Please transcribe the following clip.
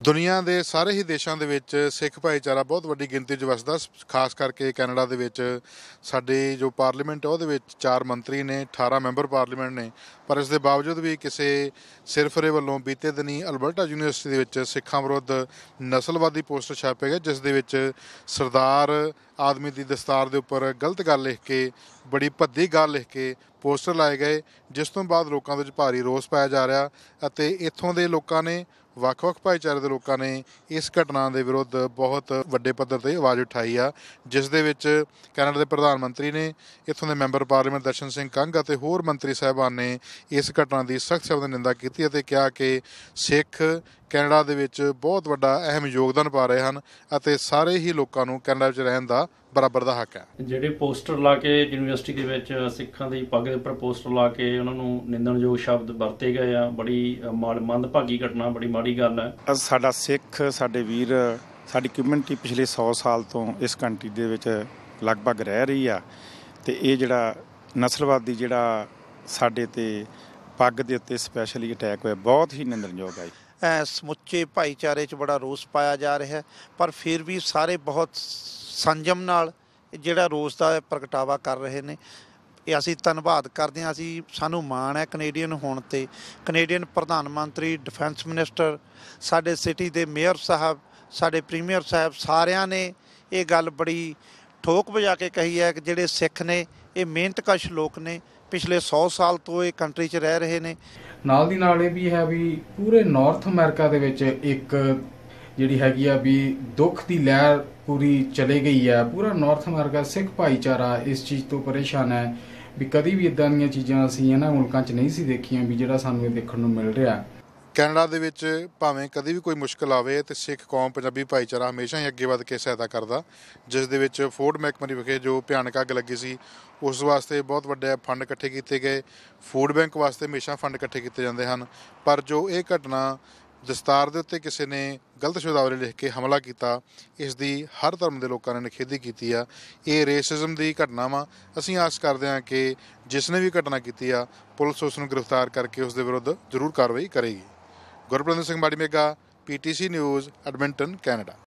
ਦੁਨੀਆ ਦੇ ਸਾਰੇ ਹੀ ਦੇਸ਼ਾਂ ਦੇ ਵਿੱਚ ਸਿੱਖ ਭਾਈਚਾਰਾ ਬਹੁਤ ਵੱਡੀ ਗਿਣਤੀ 'ਚ ਵਸਦਾ। ਖਾਸ ਕਰਕੇ ਕੈਨੇਡਾ ਦੇ ਵਿੱਚ ਸਾਡੀ ਜੋ ਪਾਰਲੀਮੈਂਟ ਹੈ ਉਹਦੇ ਵਿੱਚ 4 ਮੰਤਰੀ ਨੇ, 18 ਮੈਂਬਰ ਪਾਰਲੀਮੈਂਟ ਨੇ। ਪਰ ਇਸ ਦੇ ਬਾਵਜੂਦ ਵੀ ਕਿਸੇ ਸਿਰਫਰੇ ਵੱਲੋਂ ਬੀਤੇ ਦਿਨੀ ਅਲਬਰਟਾ ਯੂਨੀਵਰਸਿਟੀ ਦੇ ਵਿੱਚ ਸਿੱਖਾਂ ਵਿਰੁੱਧ ਨਸਲਵਾਦੀ ਪੋਸਟਰ ਛਾਪੇ ਗਏ, ਜਿਸ ਦੇ ਵਿੱਚ ਸਰਦਾਰ ਆਦਮੀ ਦੀ ਦਸਤਾਰ ਦੇ ਉੱਪਰ ਗਲਤ ਗੱਲ ਲਿਖ ਕੇ, ਬੜੀ ਭੱਦੀ ਗੱਲ ਲਿਖ ਕੇ ਪੋਸਟਰ ਲਾਏ ਗਏ, ਜਿਸ ਤੋਂ ਬਾਅਦ ਲੋਕਾਂ ਦੇ ਵਿੱਚ ਭਾਰੀ ਰੋਸ ਪਾਇਆ ਜਾ ਰਿਹਾ। ਅਤੇ ਇੱਥੋਂ ਦੇ ਲੋਕਾਂ ਨੇ, ਵੱਖ-ਵੱਖ ਭਾਈਚਾਰੇ ਦੇ ਲੋਕਾਂ ਨੇ ਇਸ ਘਟਨਾ ਦੇ ਵਿਰੁੱਧ ਬਹੁਤ ਵੱਡੇ ਪੱਧਰ 'ਤੇ ਆਵਾਜ਼ ਉਠਾਈ ਆ, ਜਿਸ ਦੇ ਵਿੱਚ ਕੈਨੇਡਾ ਦੇ ਪ੍ਰਧਾਨ ਮੰਤਰੀ ਨੇ, ਇੱਥੋਂ ਦੇ ਮੈਂਬਰ ਪਾਰਲੀਮੈਂਟ ਦਰਸ਼ਨ ਸਿੰਘ ਕੰਗ ਅਤੇ ਹੋਰ ਮੰਤਰੀ ਸਾਹਿਬਾਨ ਨੇ ਇਸ ਘਟਨਾ ਦੀ ਸਖਤ ਸ਼ਬਦਾਂ ਨਿੰਦਾ ਕੀਤੀ ਅਤੇ ਕਿਹਾ ਕਿ ਸਿੱਖ ਕੈਨੇਡਾ ਦੇ ਵਿੱਚ ਬਹੁਤ ਵੱਡਾ ਅਹਿਮ ਯੋਗਦਾਨ ਪਾ ਰਹੇ ਹਨ ਅਤੇ ਸਾਰੇ ਹੀ ਲੋਕਾਂ ਨੂੰ ਕੈਨੇਡਾ ਵਿੱਚ ਰਹਿਣ ਦਾ ਬਰਾਬਰ ਦਾ ਹੱਕ ਹੈ। ਜਿਹੜੇ ਪੋਸਟਰ ਲਾ ਕੇ ਯੂਨੀਵਰਸਿਟੀ ਦੇ ਵਿੱਚ ਸਿੱਖਾਂ ਦੀ ਪੱਗ ਦੇ ਉੱਪਰ ਪੋਸਟਰ ਲਾ ਕੇ ਉਹਨਾਂ ਨੂੰ ਨਿੰਦਣਯੋਗ ਸ਼ਬਦ ਵਰਤੇ ਗਏ ਆ, ਬੜੀ ਮੰਦਭਾਗੀ ਘਟਨਾ, ਬੜੀ ਮਾੜੀ ਗੱਲ ਹੈ। ਸਾਡਾ ਸਿੱਖ, ਸਾਡੇ ਵੀਰ, ਸਾਡੀ ਕਮਿਊਨਿਟੀ ਪਿਛਲੇ 100 ਸਾਲ ਤੋਂ ਇਸ ਕੰਟਰੀ ਦੇ ਵਿੱਚ ਲਗਭਗ ਰਹਿ ਰਹੀ ਆ, ਅਤੇ ਇਹ ਜਿਹੜਾ ਨਸਲਵਾਦੀ ਜਿਹੜਾ ਸਾਡੇ 'ਤੇ ਪੱਗ ਦੇ ਉੱਤੇ ਸਪੈਸ਼ਲੀ ਅਟੈਕ ਹੋਇਆ, ਬਹੁਤ ਹੀ ਨਿੰਦਣਯੋਗ ਹੈ। ਸਮੁੱਚੇ ਭਾਈਚਾਰੇ 'ਚ ਬੜਾ ਰੋਸ ਪਾਇਆ ਜਾ ਰਿਹਾ, ਪਰ ਫਿਰ ਵੀ ਸਾਰੇ ਬਹੁਤ ਸੰਜਮ ਨਾਲ ਜਿਹੜਾ ਰੋਸ ਦਾ ਪ੍ਰਗਟਾਵਾ ਕਰ ਰਹੇ ਨੇ। ਇਹ ਅਸੀਂ ਧੰਨਵਾਦ ਕਰਦੇ ਹਾਂ। ਸਾਨੂੰ ਮਾਣ ਹੈ ਕੈਨੇਡੀਅਨ ਹੋਣ 'ਤੇ। ਕੈਨੇਡੀਅਨ ਪ੍ਰਧਾਨ ਮੰਤਰੀ, ਡਿਫੈਂਸ ਮਿਨਿਸਟਰ, ਸਾਡੇ ਸਿਟੀ ਦੇ ਮੇਅਰ ਸਾਹਿਬ, ਸਾਡੇ ਪ੍ਰੀਮੀਅਰ ਸਾਹਿਬ, ਸਾਰਿਆਂ ਨੇ ਇਹ ਗੱਲ ਬੜੀ ਠੋਕ ਵਜਾ ਕੇ ਕਹੀ ਹੈ ਕਿ ਜਿਹੜੇ ਸਿੱਖ ਨੇ ਇਹ ਮਿਹਨਤਕਸ਼ ਲੋਕ ਨੇ, ਪਿਛਲੇ 100 ਸਾਲ ਤੋਂ ਇਹ ਕੰਟਰੀ 'ਚ ਰਹਿ ਰਹੇ ਨੇ। ਨਾਲ ਦੀ ਨਾਲ ਇਹ ਵੀ ਹੈ ਵੀ ਪੂਰੇ ਨਾਰਥ ਅਮਰੀਕਾ ਦੇ ਵਿੱਚ ਇੱਕ ਜਿਹੜੀ ਹੈਗੀ ਆ ਵੀ ਦੁੱਖ ਦੀ ਲਹਿਰ ਪੂਰੀ ਚਲੇ ਗਈ ਹੈ। ਪੂਰਾ ਨਾਰਥ ਅਮਰੀਕਾ ਸਿੱਖ ਭਾਈਚਾਰਾ ਇਸ ਚੀਜ਼ ਤੋਂ ਪਰੇਸ਼ਾਨ ਹੈ ਵੀ ਕਦੀ ਵੀ ਇੱਦਾਂ ਦੀਆਂ ਚੀਜ਼ਾਂ ਅਸੀਂ ਇਹਨਾਂ ਮੁਲਕਾਂ 'ਚ ਨਹੀਂ ਸੀ ਦੇਖੀਆਂ ਵੀ ਜਿਹੜਾ ਸਾਨੂੰ ਇਹ ਦੇਖਣ ਨੂੰ ਮਿਲ ਰਿਹਾ। ਕੈਨੇਡਾ ਦੇ ਵਿੱਚ ਭਾਵੇਂ ਕਦੀ ਵੀ ਕੋਈ ਮੁਸ਼ਕਿਲ ਆਵੇ ਤੇ ਸਿੱਖ ਕੌਮ, ਪੰਜਾਬੀ ਭਾਈਚਾਰਾ ਹਮੇਸ਼ਾ ਹੀ ਅੱਗੇ ਵੱਧ ਕੇ ਸਹਾਇਤਾ ਕਰਦਾ। ਜਿਸ ਦੇ ਵਿੱਚ ਫੋਰਟ ਮੈਕਮਰੀ ਵਿਖੇ ਜੋ ਭਿਆਨਕ ਅੱਗ ਲੱਗੀ ਸੀ, ਉਸ ਵਾਸਤੇ ਬਹੁਤ ਵੱਡੇ ਫੰਡ ਇਕੱਠੇ ਕੀਤੇ ਗਏ। ਫੂਡ ਬੈਂਕ ਵਾਸਤੇ ਹਮੇਸ਼ਾ ਫੰਡ ਇਕੱਠੇ ਕੀਤੇ ਜਾਂਦੇ ਹਨ। ਪਰ ਜੋ ਇਹ ਘਟਨਾ ਦਸਤਾਰ ਦੇ ਉੱਤੇ ਕਿਸੇ ਨੇ ਗਲਤ ਸ਼ਬਦਾਵਲੀ ਲਿਖ ਕੇ ਹਮਲਾ ਕੀਤਾ, ਇਸ ਦੀ ਹਰ ਧਰਮ ਦੇ ਲੋਕਾਂ ਨੇ ਨਿਖੇਧੀ ਕੀਤੀ ਆ। ਇਹ ਰੇਸਿਜ਼ਮ ਦੀ ਘਟਨਾ ਵਾ। ਅਸੀਂ ਆਸ ਕਰਦੇ ਹਾਂ ਕਿ ਜਿਸ ਨੇ ਵੀ ਘਟਨਾ ਕੀਤੀ ਆ, ਪੁਲਿਸ ਉਸ ਨੂੰ ਗ੍ਰਿਫਤਾਰ ਕਰਕੇ ਉਸ ਦੇ ਵਿਰੁੱਧ ਜ਼ਰੂਰ ਕਾਰਵਾਈ ਕਰੇਗੀ। Gurbalinder Singh Mari Mega, PTC news, Edmonton, Canada.